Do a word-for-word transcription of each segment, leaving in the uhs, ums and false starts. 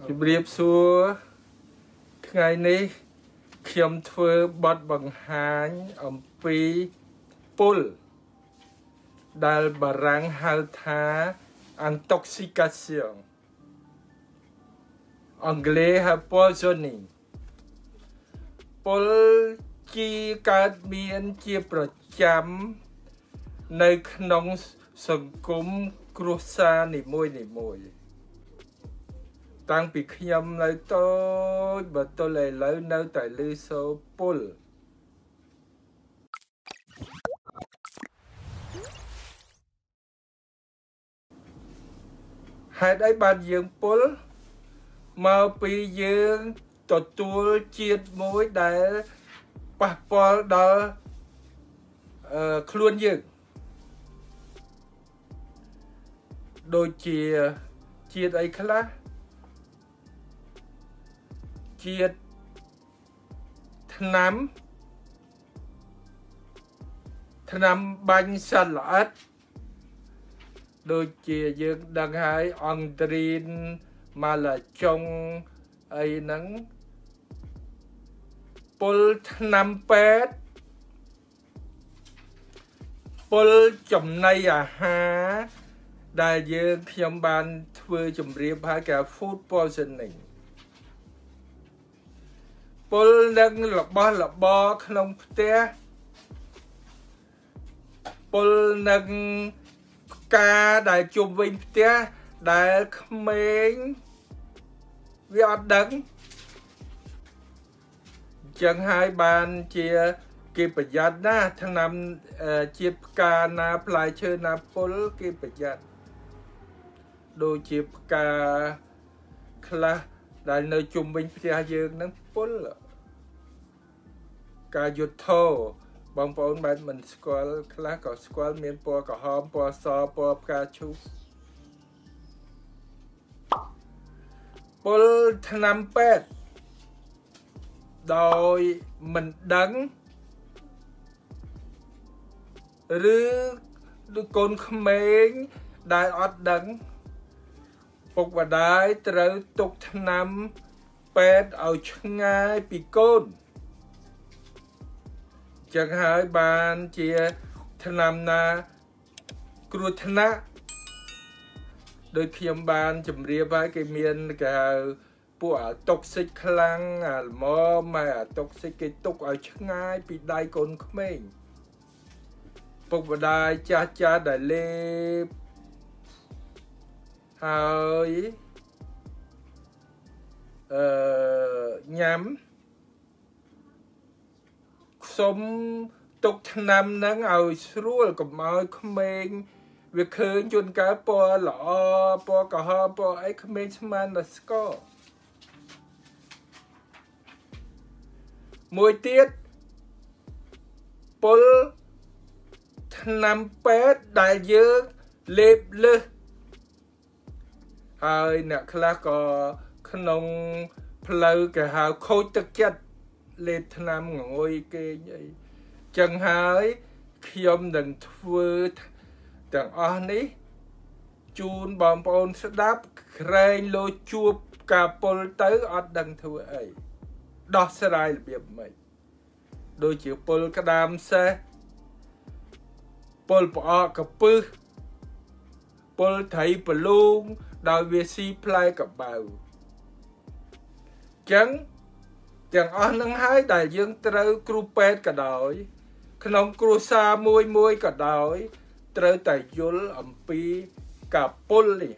ជំរាបសួរថ្ងៃនេះខ្ញុំធ្វើបទបង្ហាញអំពីពុលដែលបារាំងហៅថា intoxication អង់គ្លេសហៅ poisoning ពុលជាកើតមានជាប្រចាំនៅក្នុងសង្គមគ្រួសារនីមួយនីមួយតាំងពីខ្ញុំនៅតូចបើទល់ឥឡូវនៅតែឮសូរពុលហេតុអីបានយើងពុលមកពីយើងទទួលជាតិមួយដែលប៉ះពាល់ដល់អឺខ្លួនយើងដូចជាជាតិអីខ្លះជាតិថ្នាំថ្នាំបាញ់សត្វល្អិតដូចជាយើងដឹងហើយអង់ទ្រីនម៉ាឡាចុងអីហ្នឹងពុលថ្នាំពេទ្យពុលចំណីអាហារដែលយើងខ្ញុំបានធ្វើជម្រាបហើយគេ food poisoning ពុលនឹងរបស់របរក្នុងផ្ទះពុលនឹងការដែលជុំវិញផ្ទះដែលក្មេងវាអត់ដឹងចឹងហើយបានជាគេប្រយ័ត្នណាថ្នាំជាតិផ្កាណាផ្លែឈើណាពុលគេប្រយ័ត្នដូចជាផ្កាខ្លះដែលនៅជុំវិញផ្ទះយើងហ្នឹងពុលកាយុទ្ធោបងប្អូនបែរមិនស្គាល់ខ្លះក៏ស្គាល់មានពណ៌ក្រហមពណ៌សពណ៌ផ្កាឈូកពុលថ្នាំពេទ្យដោយមិនដឹងឬកូនក្មេងដែលអត់ដឹងពុកម្ដាយត្រូវទុកថ្នាំពេទ្យឲ្យឆ្ងាយពីកូនចឹងហើយបានជាថ្នាំណាគ្រោះថ្នាក់ដោយខ្ញុំបានជម្រាបហើយគេមានគេហៅពួកអាតុកស៊ីកខ្លាំងអាល្មមហើយអាតុកស៊ីកគេទុកឲ្យឆ្ងាយពីដៃកូនក្មេងពុកម្ដាយចាស់ចាស់ដែលលេបហើយអឺញ៉ាំសុំទុកថ្នាំហ្នឹងឲ្យស្រួលកុំឲ្យក្មេងវាឃើញជួនកាលពណ៌ល្អពណ៌ក្រហមពណ៌អីក្មេងស្មានតែស្គាល់មួយទៀតពុលថ្នាំពេទ្យដែលយើងលេបលើសហើយអ្នកខ្លះក៏ក្នុងផ្លូវគេហៅខូចទឹកចិត្តលេបថ្នាំងងុយគេអីចឹងហើយខ្ញុំនឹងធ្វើទាំងអស់នេះជូនបងប្អូនស្ដាប់ក្រែងលោជួបការពុលទៅអត់ដឹងធ្វើអីដោះស្រាយរបៀបម៉េចដូចជាពុលក្តាមសេះពុលផ្អកកពឹសពុលត្រីបលូងដោយវាស៊ីផ្លែកបៅចឹងទាំងអស់នឹងហើយដែលយើងត្រូវគ្រូពេទ្យក៏ដោយក្នុងគ្រួសារមួយមួយក៏ដោយត្រូវតែយល់អំពីការពុលនេះ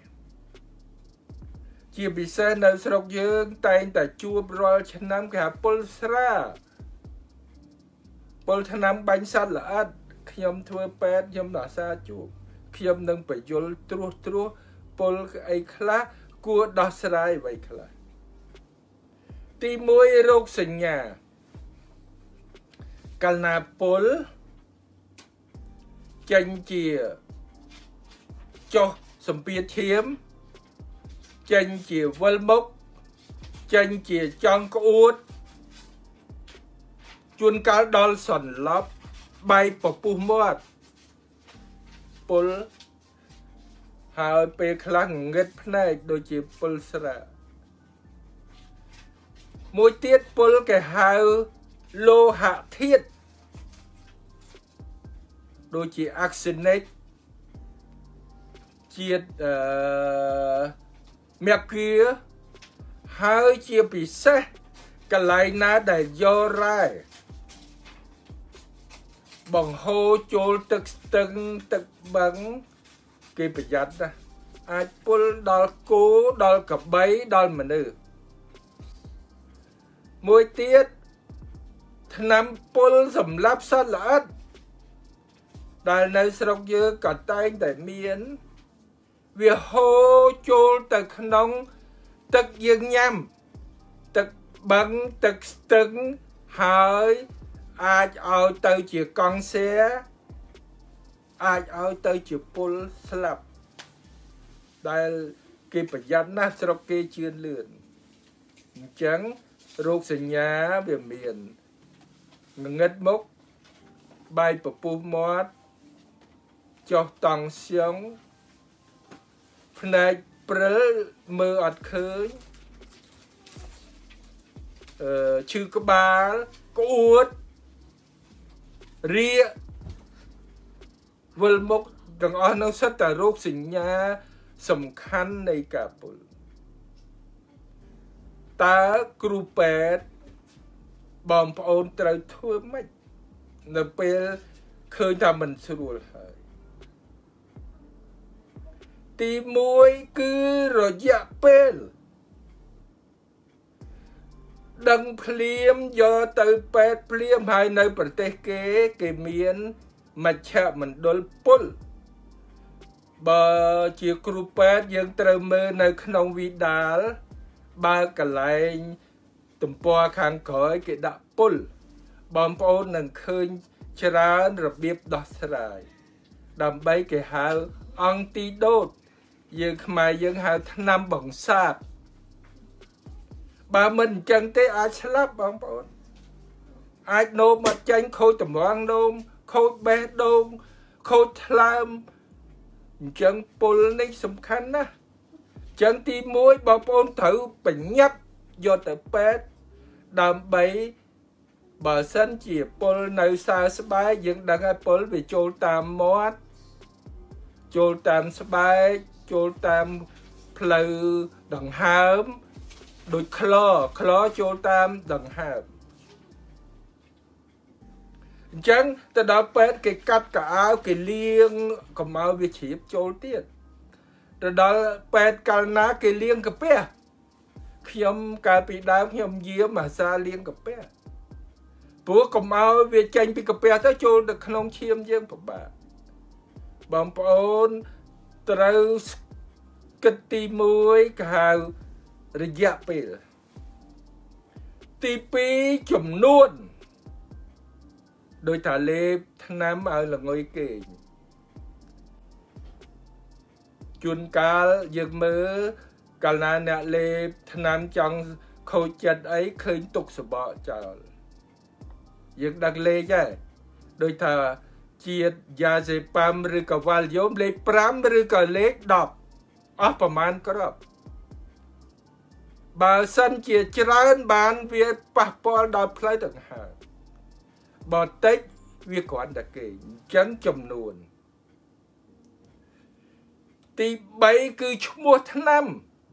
ជាពិសេសនៅស្រុកយើងតែងតែជួបរាល់ឆ្នាំគេហៅពុលស្រាពុលថ្នាំបាញ់សត្វល្អិតខ្ញុំធ្វើពេទ្យខ្ញុំអាសាជួបខ្ញុំនឹងបញ្យល់ត្រួសត្រាសពុលអីខ្លះគួរដោះស្រាយអ្វីខ្លះទីមួយរោគសញ្ញាកាលណាពុលចេញជាចុះសម្ពាធឈាមចេញជាវិលមុខចេញជាចង់ក្អួតជួនកាលដល់សន្លប់បែកពពុះមាត់ពុលហើយពេលខ្លះងឹតភ្នែកដូចជាពុលស្រាមួយទៀតពុលគេហៅលោហៈធាតុដូចជា arsenic ជាតិអឺមេគីហើយជាពិសេសកន្លែងណាដែលយករ៉ែបង្ហូរចូលទឹកស្ទឹងទឹកបឹងគេប្រយ័ត្នណាអាចពុលដល់គោដល់ក្របីដល់មនុស្សមួយទៀតថ្នាំពុលសម្រាប់សត្វល្អិតដែលនៅស្រុកយើងក៏តែងតែមានវាហូរចូលទៅក្នុងទឹកយើងញ៉ាំទឹកបឹងទឹកស្ទឹងហើយអាចឲ្យទៅជាកង់សែអាចឲ្យទៅជាពុលស្លាប់ដែលគេប្រយ័ត្នណាស់ស្រុកគេជឿនលឿនអញ្ចឹងរោគសញ្ញាវាមានងងឹតមុខបែកពពុះមាត់ចុះតង់ស្យងភ្នែកព្រិលមើលអត់ឃើញអឺឈឺក្បាលក្អួតរាគវិលមុខទាំងអស់នោះសិតតែរោគសញ្ញាសំខាន់នៃការពុលតើគ្រូពេទ្យបងប្អូនត្រូវធ្វើម៉េចនៅពេលឃើញថាមិនស្រួលហើយទីមួយគឺរយៈពេលដឹងភ្លាមយកទៅពេទ្យភ្លាមហើយនៅប្រទេសគេគេមានមជ្ឈមណ្ឌលពុលបើជាគ្រូពេទ្យយើងត្រូវមើលនៅក្នុងវីដាលបើកន្លែងទំព័រខាងក្រោយគេដាក់ពុលបងប្អូននឹងឃើញច្រើនរបៀបដោះស្រាយដើម្បីគេហៅអង់ទីដូតយើងខ្មែរយើងហៅថ្នាំបង្សាបបើមិនអញ្ចឹងទេអាចស្លាប់បងប្អូនអាចនោមអត់ចាញ់ខូចតម្រងនោមខូចបេះដូងខូចថ្លើមអញ្ចឹងពុលនេះសំខាន់ណាស់អញ្ចឹងទីមួយបងប្អូនត្រូវបញ្ញត្តិយកទៅពេទ្យដើម្បីបើសិនជាពុលនៅសើស្បែកយើងដឹងហើយពុលវាចូលតាមមាត់ចូលតាមស្បែកចូលតាមផ្លូវដង្ហើមដូចក្លក្លចូលតាមដង្ហើមអញ្ចឹងទៅដល់ពេទ្យគេកាត់កៅអៅគេលាងកុំឲ្យវាជ្រាបចូលទៀតទៅដល់ពេទ្យកាលណាគេលាងកាពះខ្ញុំកាលពីដើមខ្ញុំយាមអាសាលាងកាពះព្រោះកុំឲ្យវាចេញពីកាពះទៅចូលទៅក្នុងឈាមយើងពិបាកបងប្អូនត្រូវគិតទីមួយគេហៅរយៈពេលទីពីរចំនួនដោយថាលេបថ្នាំឲ្យល្ងុយគេងជួនកាលយើងមើលកាលណាអ្នកលេបថ្នាំចង់ខូចចិត្តអីឃើញទុកសបកចោលយើងដឹកលេខដែរដូចថាជាតិយ៉ាសេប៉ាំឬក៏វ៉ាល់យ៉ូមលេខប្រាំឬក៏លេខដប់អស់ប្រមាណគ្រាប់បើសិនជាច្រើនបានវាប៉ះពាល់ដល់ផ្លូវដង្ហើមបើតិចវាគ្រាន់តែគេអញ្ចឹងចំនួនទីបីគឺឈ្មោះថ្នាំ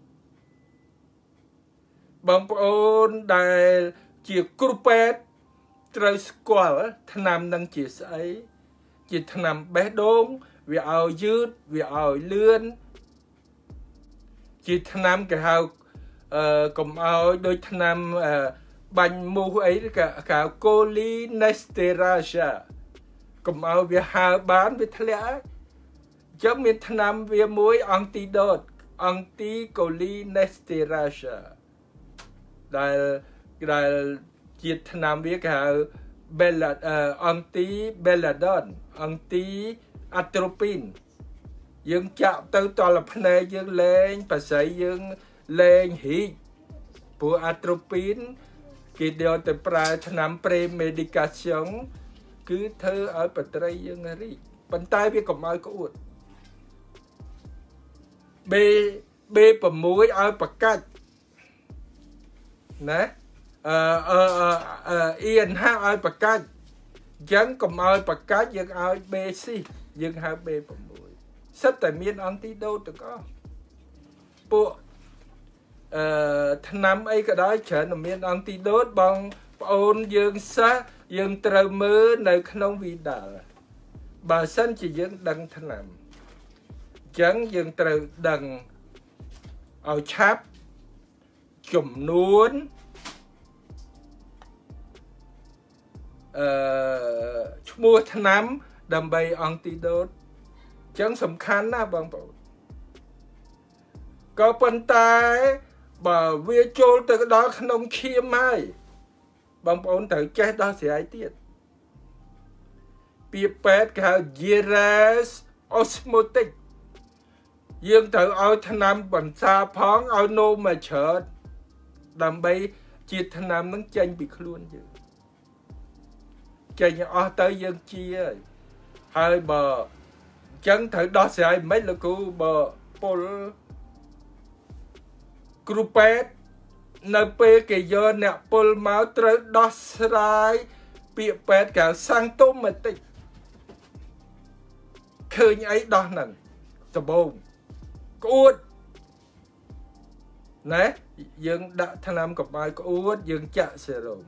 បងប្អូនដែលជាគ្រូពេទ្យត្រូវស្គាល់ថ្នាំនឹងជាស្អីជាថ្នាំបេះដូងវាឲ្យយឺតវាឲ្យលឿនជាថ្នាំគេហៅអឺកុំឲ្យដូចថ្នាំអឺបាញ់មូសអីគេហៅកូលីនេស្តេរ៉ាសាកុំឲ្យវាហើបានវាធ្លាក់អញ្ចឹងមានថ្នាំវាមួយអង់ទីដូតអង់ទីកូលីនេស្តេរ៉ាសាដែលដែលជាថ្នាំវាគេហៅ Bella អង់ទី Belladon អង់ទី Atropine យើងចាក់ទៅតលភ្នែកយើងលែងប្រស័យយើងលែងរីកព្រោះ Atropine គេយកទៅប្រើថ្នាំ Premedication គឺធ្វើឲ្យបត្រីយើងរីកប៉ុន្តែវាកុំឲ្យក្អួត B B 6ឲ្យប្រកាច់ណាអឺអឺអឺអ៊ីនហាឲ្យប្រកាច់អញ្ចឹងកុំឲ្យប្រកាច់យើងឲ្យ B ស៊ីយើងហៅ B 6សិតតែមានអង់ទីដូតទាំងអស់ពួកអឺថ្នាំអីក៏ដោយច្រើនតែមានអង់ទីដូតបងប្អូនយើងសិស្សយើងត្រូវមើលនៅក្នុងវីដាល់បើសិនជាយើងដឹងថ្នាំអញ្ចឹងយើងត្រូវដឹងឲ្យឆាប់ចំនួនអឺឈ្មោះថ្នាំដើម្បីអង់ទីដូតអញ្ចឹងសំខាន់ណាស់បងប្អូនក៏ប៉ុន្តែបើវាចូលទៅដល់ក្នុងឈាមហើយបងប្អូនត្រូវចេះដោះស្រាយទៀតពាក្យពេទ្យគេហៅ Gyrus osmotic យើងត្រូវឲ្យថ្នាំបន្សាផងឲ្យនោមមកច្រើនដើម្បីជាតិថ្នាំនឹងចេញពីខ្លួនយើងចេញអស់ទៅយើងជាហើយបើអញ្ចឹងត្រូវដោះស្រាយមិនលោកគ្រូបើពលគ្រូពេទ្យនៅពេលគេយកអ្នកពលមកត្រូវដោះស្រាយពាក្យពេទ្យគេសាំងទុំមកតិចឃើញអីដោះហ្នឹងដំបូងក្អួតណែយើងដាក់ថ្នាំកម្ដៅក្អួតយើងចាក់សេរ៉ូម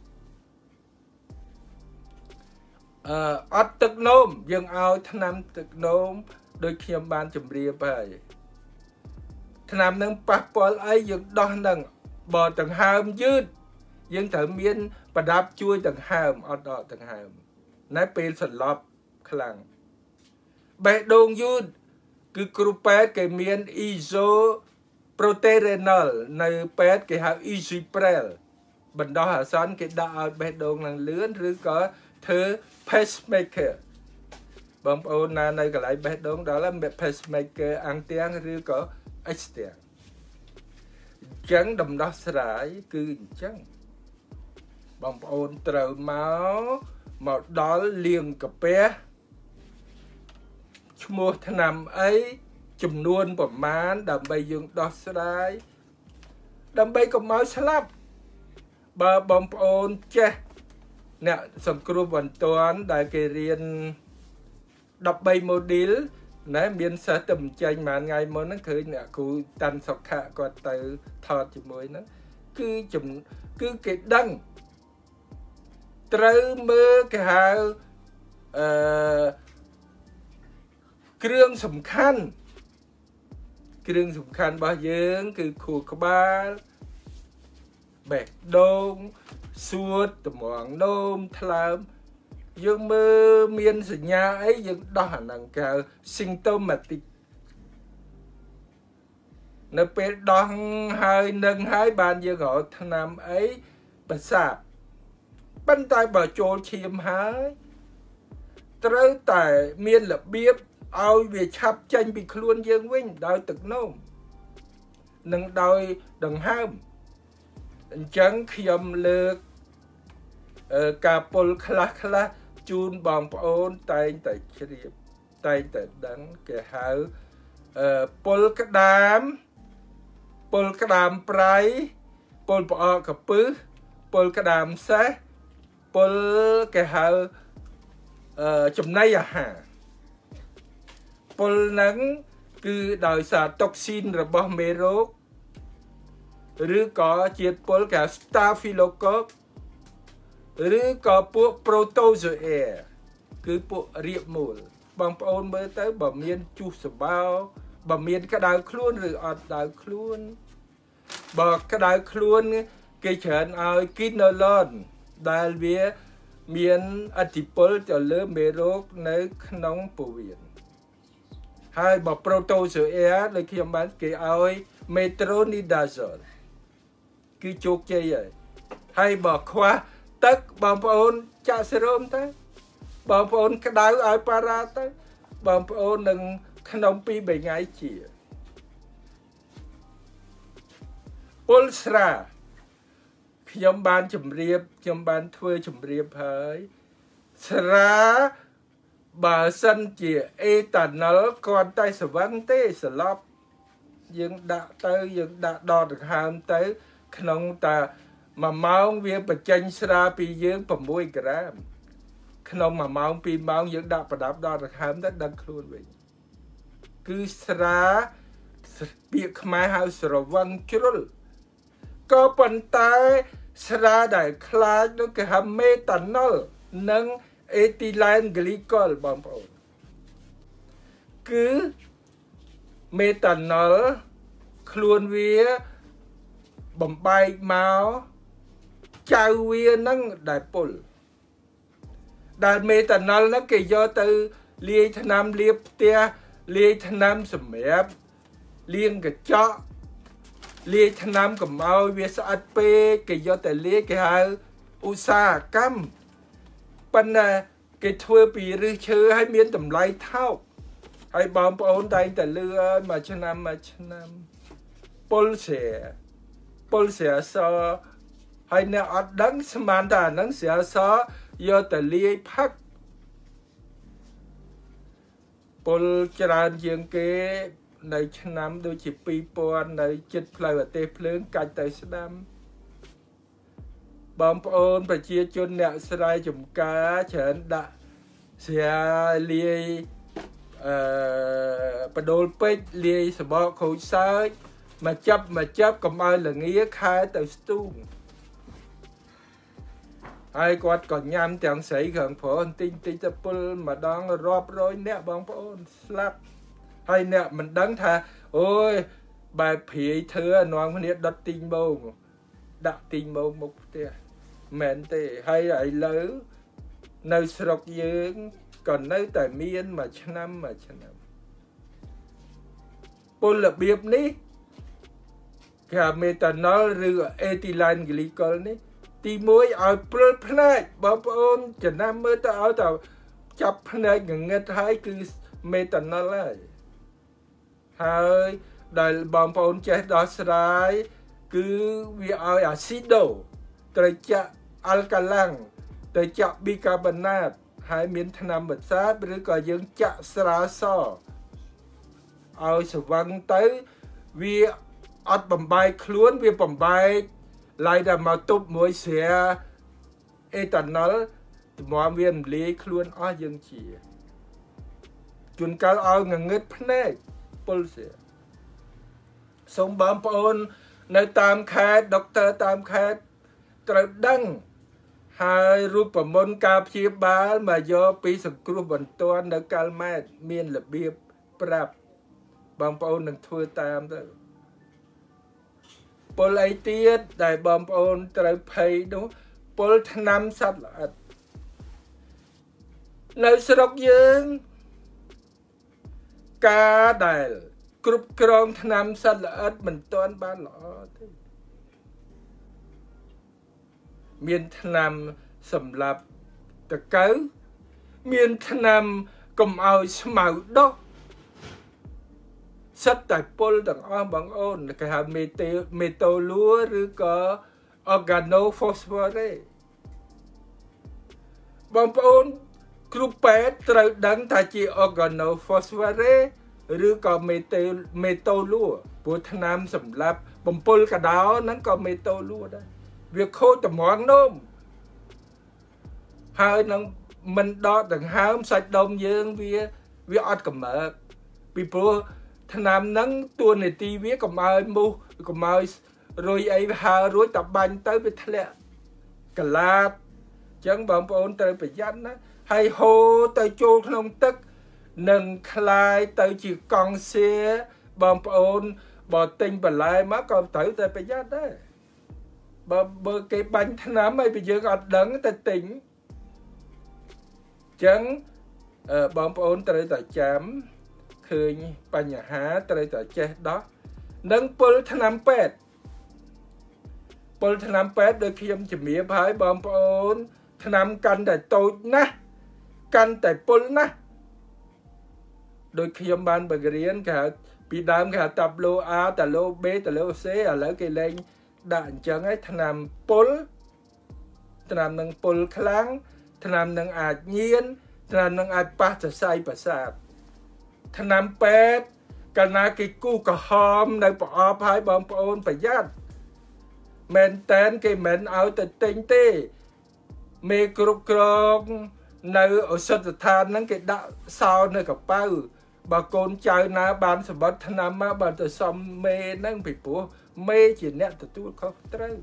អឺអត់ទឹកនោមយើងឲ្យថ្នាំទឹកនោមដូចខ្ញុំបានជម្រាបហើយថ្នាំនឹងប៉ះពាល់អីយើងដោះនឹងបើដង្ហើមយឺតយើងត្រូវមានប្រដាប់ជួយដង្ហើមអត់ដកដង្ហើមណែពេលសន្លប់ខ្លាំងបេះដូងយឺតគឺគ្រូពេទ្យគេមាន isoproterenol នៅពេទ្យគេហៅ Eziprel បណ្ដោះអាសន្នគេដាក់ឲ្យបេះដូងនឹងលឿនឬក៏ធ្វើ pacemaker បងប្អូនណានៅកន្លែងបេះដូងដល់ហើយ pacemaker អាំងទាំងឬក៏ X ទាំងអញ្ចឹងដំណោះស្រាយគឺអញ្ចឹងបងប្អូនត្រូវមកមកដល់លាងកាពះឈ្មោះថ្នាំអីចំនួនប្រមាណដើម្បីយើងដោះស្រាយដើម្បីកុំឲ្យស្លាប់បើបងប្អូនចេះអ្នកសង្គ្រោះបន្ទាន់ដែលគេរៀនដប់បី module ណែមានសិស្សទៅបញ្ចេញមួយថ្ងៃមុនហ្នឹងឃើញអ្នកគ្រូតាន់សុខៈគាត់ទៅថតជាមួយហ្នឹងគឺគឺគេដឹងត្រូវមើលគេហៅអឺគ្រឿងសំខាន់គ្រឿងសំខាន់របស់យើងគឺខួរក្បាលបេះដូងសួតតម្រងនោមថ្លើមយើងមើលមានសញ្ញាអីយើងដោះអាហ្នឹងគេហៅ symptomatic នៅពេលដោះហើយនឹងហើយបានយើងរកថ្នាំអីប្រសាទប៉ុន្តែបើចូលឈាមហើយត្រូវតែមានរបៀបឲ្យវាឆាប់ចេញពីខ្លួនយើងវិញដោយទឹកនោមនិងដោយដង្ហើមអញ្ចឹងខ្ញុំលើកការពលខ្លះខ្លះជូនបងប្អូនតែងតែជ្រាបតែងតែដឹងគេហៅពលក្តាមពលក្តាមប្រៃពលផ្អកកពឹសពលក្តាមសេះពលគេហៅចំណីអាហារពលហ្នឹងគឺដោយសារតុកស៊ីនរបស់មេរោគឬក៏ជាតិពុលគេហៅ Staphylococcus ឬក៏ពួក Protozoa គឺពួករាបមូលបងប្អូនមើលទៅបើមានជុះសបោបើមានក្តៅខ្លួនឬអត់ក្តៅខ្លួនបើក្តៅខ្លួនគេច្រើនឲ្យ Quinolone ដែលវាមានឥទ្ធិពលទៅលើមេរោគនៅក្នុងពោះវៀនហើយបើ Protozoa ដូចខ្ញុំបានគេឲ្យ Metronidazole គឺជោគជ័យហើយហើយបើខ្វះទឹកបងប្អូនចាក់សេរ៉ូមទៅបងប្អូនក្តៅឲ្យប៉ារ៉ាទៅបងប្អូននឹងក្នុងពីរបីថ្ងៃជាពលស្រាខ្ញុំបានជម្រាបខ្ញុំបានធ្វើជម្រាបហើយស្រាបើសិនជាអេតាណុលគាត់តែស្វឹងទេសឡប់យើងដាក់ទៅយើងដាក់ដកដង្ហើមទៅក្នុងតា mà máu viên bật chanh sra pi dương bầm môi gram không mà máu pi máu dương đạp và đạp đo được hám đất đăng luôn vậy cứ sra việc mai hao sra văng chul có bàn tay sra đại khai nó cái hàm methanol nâng ethylene glycol bom bồn cứ methanol luôn vía bầm bay máu chào vía nâng đại pol đại methanol nó kể do từ lia thanh nam lia tia lia thanh nam sầm mẹp liên cái chó lia thanh nam cầm ao vía sát pe kể do từ lia cái hai usa cam pan cái thưa bị rư chơi hay miên tầm lai thao hay bom ôn tayแต่เรือมาชนะมาชนะปลเสียปลเสียซอให้เนี่ยอัดดังสมานตานังเสียซอยอแต่เลี้ยพักปลจรานยังเกในชนะโดยจิปีปอนในจิตเพลย์เตะเพลิงกันแต่สนามบอมโอนประเชียจนเนี่ยสลายจุ่มกาเฉินดะเสียเลี้ยประโดนเป็ดเลี้ยสมองเขาใช้มาจับมาจับกับไอ้หลังเงี้ยคายแต่สตูไอ้กอดก่อนยามแต่งใส่เขิงผลติงติงจะปุ่นมาดังรอบร้อยเนี่ยบางพอนสลับไอ้เนี่ยมันดังท่าโอ้ยใบผีเธอนอนคนนี้ดัดติงโบงดัดติงโบงมุกเตะแมนเตะให้ไอ้เลื้อในสระยืงก่อนในแต่เมียนมาชนะมาชนะปุ่นระเบียบนี้แค่เมตานอลหรือเอทิไลน์กลีกอลนี่ตีมวยเอาเปลือกพนักบางคนจะนำเมื่อแต่เอาแต่จับพนักเงินไทยคือเมตานอลเลยหายได้บางคนจะดอสไลคือวิเอาอะซิโดแต่จะอัลกาลังแต่จะบิคาร์บอนาตหายมีธนามบัดซาหรือก็ยังจะสลาซอเอาสว่างเตยวิอัดบำบัดคล้วนวิบำบัดไล่ดามาตุบมวยเสียเอตันนัลมอมเวียนเลี้ยคล้วนอ้อยังเฉียจนการเอาเงินเงินพนักปลเสียส่งบอมปอนในตามแคดด็อกเตอร์ตามแคดตระดังหายรูปมนกาพีบาลมาโยปีสังครุบันตัวในการแม่เมียนระเบียบปรับบอมปอนหนึ่งทัวตามเด้อปลไอเตียดได้บอมปอนตระเพยดูปลทนำสัตว์ละในสระยืงกาได้กรุบกรองทนำสัตว์ละอัดมันต้นบ้านหล่อเมียนทนำสำหรับตะเกาเมียนทนำกลมเอาสมาดอกสัตว์แต่ปลต่างอ้อมบางอ้นก็หาเมเตเมโตลัวหรือก็ออร์แกโนฟอสฟอเรสบางอ้นกรุ๊ปแปดตระดังถ้าจีออร์แกโนฟอสฟอเรสหรือก็เมเตเมโตลัวปูทนำสำหรับบางปลกระดาวนั้นก็เมโตลัวได้เวียโคตรมองน้มหายนังมันดอดังหามใส่ดมเยืองเวียเวียอดกับเมื่อปีโปทนำนั่งตัวในตีเวียกับมามูกับมาโรยไอหาโรยตับบันเตยไปทะเลกลาดจังบางปอนเตยไปยันนะให้โฮเตยโจขนมตึกหนึ่งคลายเตยจีกองเสียบางปอนบ่ติงบ่ลายมาก็เตยเตยไปยันได้บ่บ่เก็บบันทนำไม่ไปเยอะอัดดังแต่ติงจังเอ่อบางปอนเตยแต่จำคือปัญหาตระต่อเจดอนังปลทนำเป็ดปลทนำเป็ดโดยเพียงจะมีพายบอมปอนทนำกันแต่โตนะกันแต่ปลนะโดยเพียงบานบริเรียนค่ะปีดามค่ะตับโลอาแต่โลเบแต่โลเซอะไรก็เลยด่านจังให้ทนำปลทนำนังปลครั้งทนำนังอาจเยียนทนำนังอาจปัสจะใส่ประสาททนำเป็ดกันนากิกู้กระหอมในปอพายบอมปอนประหยัด men tên cái men áo từ tinh tê mê cục còng nơi ở sân than nắng cái đạo sao nơi gặp bao bà con trai na ban sập bát nam mà bà từ xóm mê nắng bị bùa mê chỉ nẹt từ tu không tới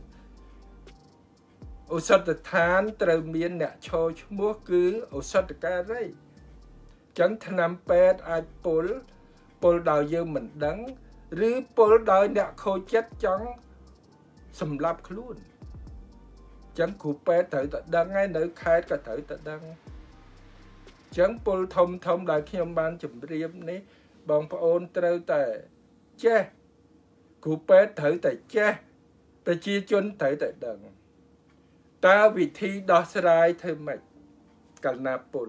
ở sân than từ miền nẹt cho mua cứ ở sân cái đấy chẳng tham pet ai pol pol đào dương mình đắng rứ pol đào nẹt khôi chết chẳng sầm lấp luôn chẳng cụ pet thử tự đăng ngay nơi khai cả thử tự đăng chẳng pol thông thông đại khi ông ban chụp riêng ní bằng ôn trâu tại che cụ pet thử tại che tại chia chun thử tại đằng ta vị thi đo sai thôi mày cả na pol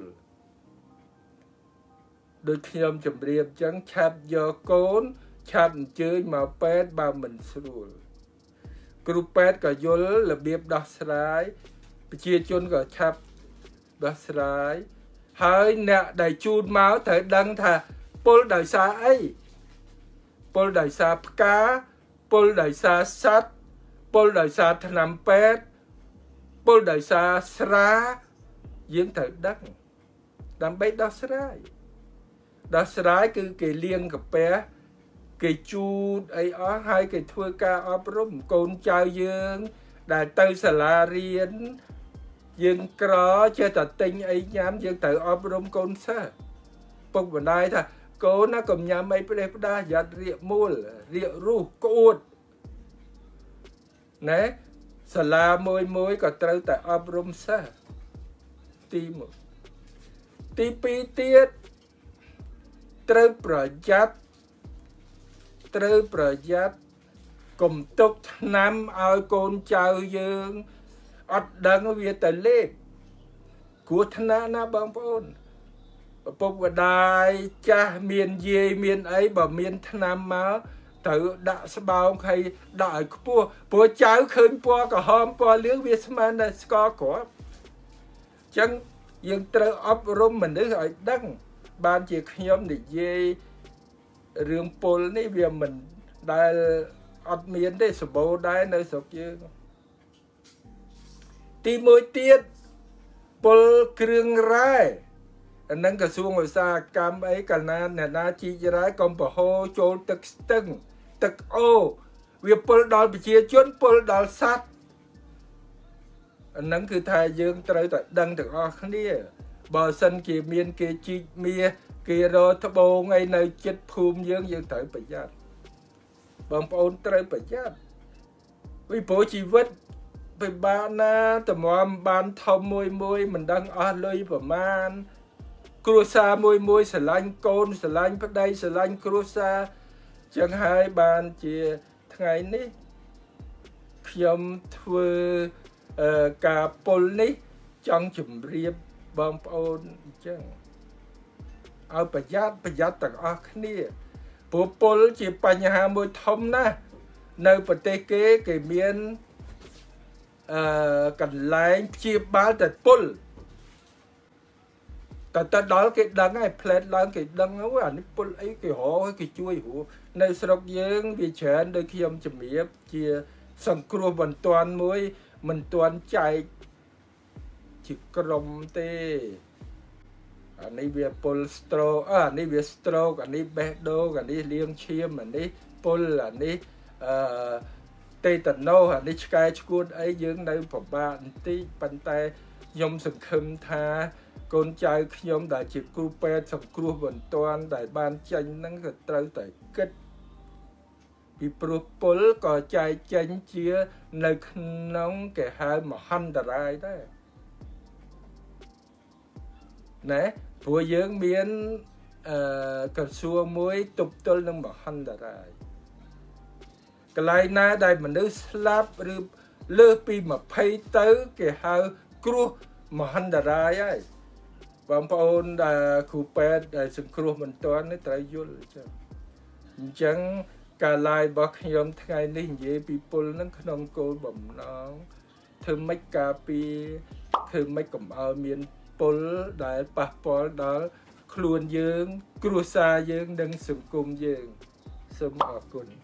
đôi khi ông chụp riêng chẳng chặt do cốn chặt chơi mà pet ba mình sưu cụ pet cả vô là biết đo sai chia chun cả chặt đo sai hơi nè đầy chun máu thể đăng thà pol đời xa ấy pol đời xa cá pol đời xa sắt pol đời xa tham pet pol đời xa sra diễn thể đăng làm bấy đó srai đó srai cứ cái liên gặp bé cái chu ấy ó hai cái thua ca ó rung con trai dương đại tây xà la riêng dương có chơi tật tinh ấy nhám dương tự ốp rung con xa bốc vào đây thà cô nó cầm nhà mấy bê đá giặt rịa mùa rịa ru cốt nè xà la môi môi có trâu tại ốp rung xa tí một tí pi tiết trâuប្រយ័ត្នត្រូវប្រយ័ត្នកុំទុកថ្នាំឲ្យកូនចៅយើងអត់ដឹងវាទៅលេបគួរថ្នាក់ណាបងប្អូនឪពុកម្ដាយចាស់មានយាយមានអីបើមានថ្នាំមកត្រូវដាក់ស្បោងឲ្យដាក់ឲ្យខ្ពស់ព្រោះចៅឃើញពណ៌ក្រហមពណ៌លឿងវាស្មានតែស្គាល់គ្រាប់អញ្ចឹងយើងត្រូវអប់រំមនុស្សឲ្យដឹងបានជាខ្ញុំនិយាយរឿងពលនេះវាមិនដែលអត់មានទេសម្បូរដែរនៅស្រុកយើងទីមួយទៀតពលគ្រឿងរ៉ែអានឹងក្រសួងឧស្សាហកម្មអីកាលណាអ្នកណាជីករ៉ែកុំប្រហូរចូលទឹកស្ទឹងទឹកអូវាពលដល់ប្រជាជនពលដល់សត្វអានឹងគឺថាយើងត្រូវតែដឹងទាំងអស់គ្នាបើសិនជាមានគេជីកមាសគេរកត្បូងអីនៅចិត្តភូមិយើងយើងត្រូវប្រយ័ត្នបងប្អូនត្រូវប្រយ័ត្នពីព្រោះជីវិតពិបាកណាតម្រាំបានធំមួយមួយមិនដឹងអស់លុយប្រមាណគ្រួសារមួយមួយស្រឡាញ់កូនស្រឡាញ់ប្តីស្រឡាញ់គ្រួសារចឹងហើយបានជាថ្ងៃនេះខ្ញុំធ្វើការពលនេះចង់ជម្រាបបងប្អូនអញ្ចឹងឲ្យប្រយ័ត្នប្រយ័ត្នទាំងអស់គ្នាព្រោះពលជាបញ្ហាមួយធំណាស់នៅប្រទេសគេគេមានអឺកន្លែងព្យាបាលតែពលតែទៅដល់គេដឹងហើយផ្លែតឡើងគេដឹងហ្នឹងអានេះពលអីគេរកគេជួយព្រោះនៅស្រុកយើងវាច្រើនដោយខ្ញុំជំរាបជាសង្គ្រោះបន្ទាន់មួយមិនទាន់ចែកជាក្រុមទេអានេះវាពលស្ត្រូកអានេះវាស្ត្រូកអានេះបេះដូងអានេះលាងឈាមអានេះពលអានេះអឺតេតាណូសអានេះឆ្កែឆ្កួតអីយើងនៅពិបាកបន្តិចប៉ុន្តែខ្ញុំសង្ឃឹមថាកូនចៅខ្ញុំដែលជាគ្រូពេទ្យសង្គ្រោះបន្ទាន់ដែលបានចេញហ្នឹងក៏ត្រូវតែគិតពីព្រោះពលក៏ចែកចេញជានៅក្នុងគេហៅមហន្តរាយដែរណែព្រោះយើងមានអឺក្រសួងមួយទប់ទល់នឹងមហន្តរាយកន្លែងណាដែលមនុស្សស្លាប់ឬលើសពីยี่สิบទៅគេហៅគ្រោះមហន្តរាយហើយបងប្អូនដែលគ្រូពេទ្យដែលសង្គ្រោះបន្ទាន់នេះត្រូវយល់ចឹងអញ្ចឹងការ live របស់ខ្ញុំថ្ងៃនេះនិយាយពីពលនឹងក្នុងគោលបំណងធ្វើម៉េចការពារធ្វើម៉េចកុំឲ្យមានពលដែលប៉ះពាល់ដល់ខ្លួនយើងគ្រួសារយើងនិងសង្គមយើងសូមអរគុណ